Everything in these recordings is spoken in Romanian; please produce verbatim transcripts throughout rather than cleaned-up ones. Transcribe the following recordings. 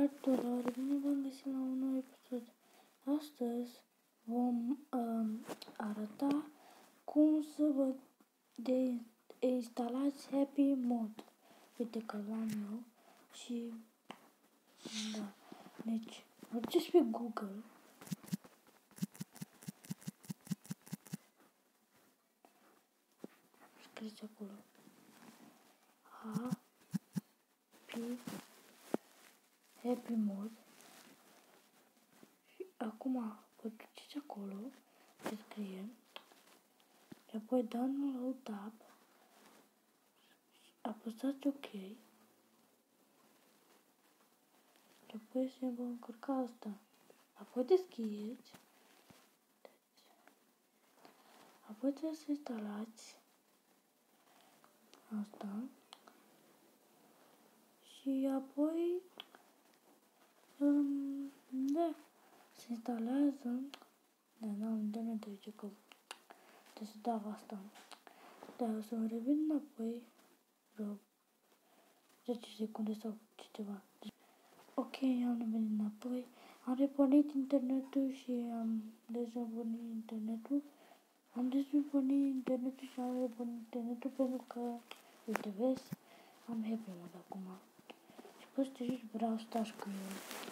tuturor, bine v-am găsit la un nou episod. Astăzi vom um, arăta cum să vă instalați Happy Mode. Uite că l-am eu și da, deci mergeți pe Google. Scrieți acolo Happy Happy Mode. Și acum vă duceți acolo, se scrie, și apoi download tab, apăsați OK, și apoi se va încărca asta. Apoi deschideți, apoi trebuie să instalați asta și apoi um, da, se instalează. Da, n-am internet aici că trebuie să dau asta. Da, o să mă revin înapoi vreo zece secunde sau ceva. Ok, am revenit înapoi. Am repornit internetul și am dezabonit internetul. Am dezabonit internetul și am repornit internetul pentru că, uite, vezi, am Happy Mode acum. Și poți să zici Brawl Stars cu el.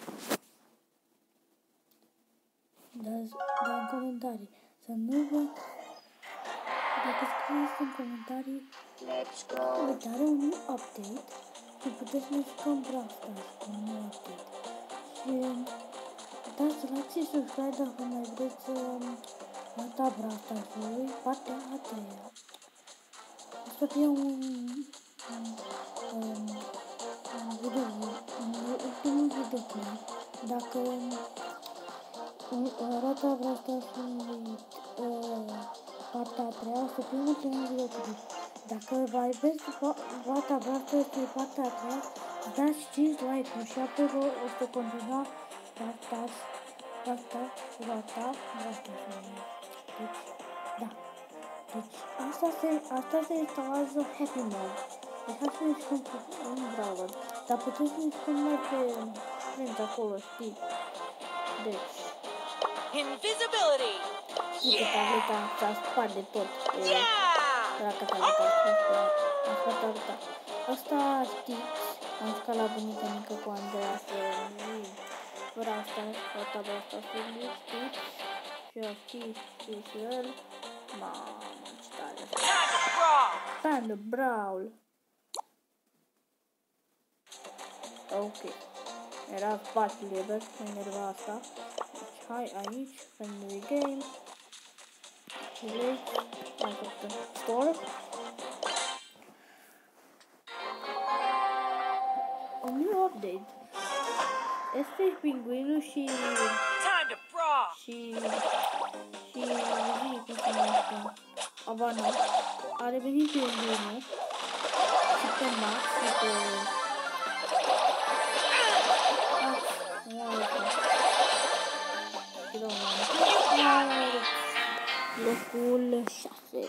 Dați, da, în comentarii. Să nu vă... Dacă scrieți în comentarii, uite, are un update și puteți să ne jucăm Brawl Stars cu un nou update. Și dați like și subscribe dacă mai vreți să arăta Brawl Stars-ului, partea a treia. O să fie un, un, un, un video, un ultimul videoclip. Dacă arată Brawl Stars-ului partea a treia, o să fie ultimul videoclip. Dacă mai vreți arăta Brawl Stars-ului partea a treia, dați cinci like-uri și apoi o să continua Brawl Stars, Brawl Stars, Brawl Stars, Brawl Stars. Deci, da. Deci, asta se, asta se instalează Happy Mode. Deci, hai să ne jucăm cu un browser. Dar puteți să ne jucăm mai pe friends acolo, știi? Deci. Invisibility! Uite, tableta s-a spart de tot. Dacă tableta s-a spart, a spart tableta. Asta știți, am jucat la bunica mică cu Andreea să vreau asta, asta, asta, să știți. Și eu știți, știți și el. Mamă, ce tare. Time to brawl. Ok. Era spațiu liber, mă enerva asta. Deci, hai aici, friendly game. Play, hai să store. Un new update. Este pinguinul și... Și... Și... Zi, cum se numește? Avana. A revenit pinguinul. Și pe Max și pe... Locul șase.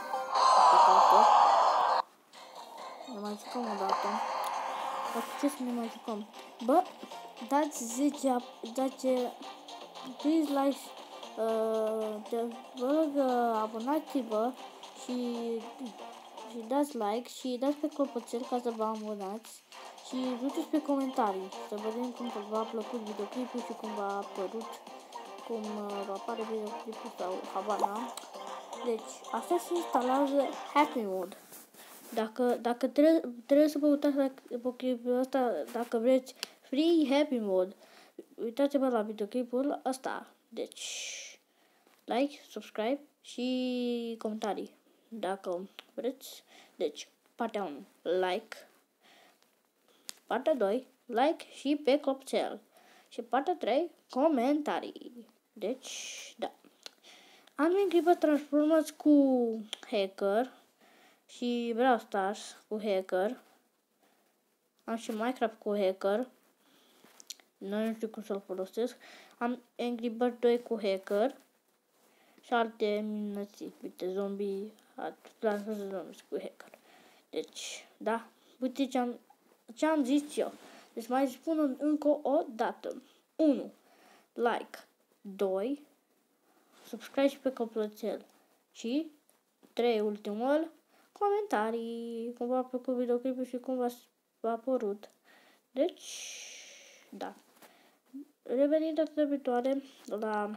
Ne mai jucăm o dată. Dar ce să ne mai jucăm? Bă, dați zece, dați, please like, uh, vă rog, abonați-vă și, și dați like și dați pe clopoțel ca să vă abonați și duceți pe comentarii să vedem cum v-a plăcut videoclipul și cum v-a apărut, cum uh, va apare videoclipul sau Havana. Deci, asta se instalează Happy Mode. Dacă, dacă trebuie, trebuie să vă uitați la videoclipul ăsta, dacă vreți Free Happy Mode, uitați-vă la videoclipul ăsta. Deci, like, subscribe și comentarii, dacă vreți. Deci, partea unu, like. Partea doi, like și pe clopoțel. Și partea trei, comentarii. Deci, da. Am Angry Transformers cu Hacker și Brawl Stars cu Hacker. Am și Minecraft cu Hacker. Nu știu cum să-l folosesc. Am Angry Bird doi cu Hacker și alte minunății. Uite, zombie, Plants vs Zombies cu Hacker. Deci, da. Uite ce am, ce am zis eu. Deci mai spun încă o dată. unu. Like. doi. Subscribe și pe clopoțel. Și trei. Ultimul. Comentarii. Cum v-a plăcut videoclipul și cum v-a părut. Deci, da. Revenim data viitoare la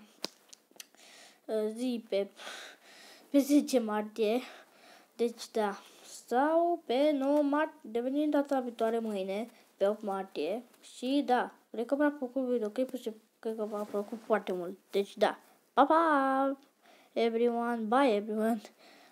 zi pe, pe zece martie. Deci, da. Sau pe nouă martie. Revenim data viitoare mâine, pe opt martie. Și, da. Cred că v-a plăcut videoclipul și cred că v-a plăcut foarte mult. Deci, da. Pa, pa! Everyone. Bye, everyone.